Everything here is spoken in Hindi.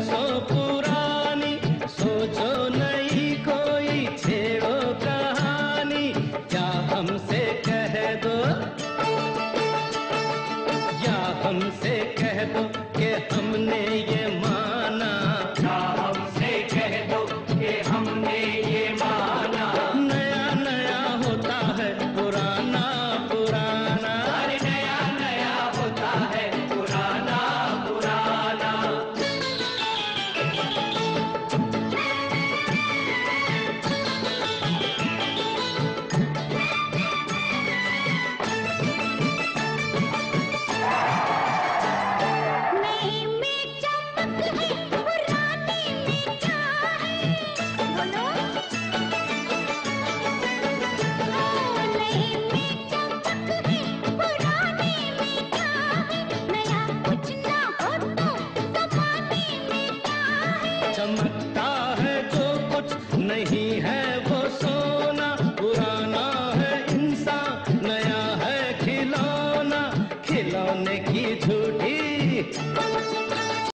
सो पुरानी, सोचो नई कोई छेड़ो कहानी। या हमसे कह दो, या हमसे कह दो कि हमने ये माना, या हमसे कह दो कि हमने ये माना। नया नया होता है पुराना पुराना, अरे नया नया होता है पुराना पुराना। नई में चमक है, पुरानी में क्या है? बोलो। नई में चमक है, पुरानी में क्या है? नया कुछ ना हो तो जमाने में क्या है? चमकता है जो कुछ नहीं है वो सोना, पुराना है इंसान, नया है खिलौना, खिलौने की झूठी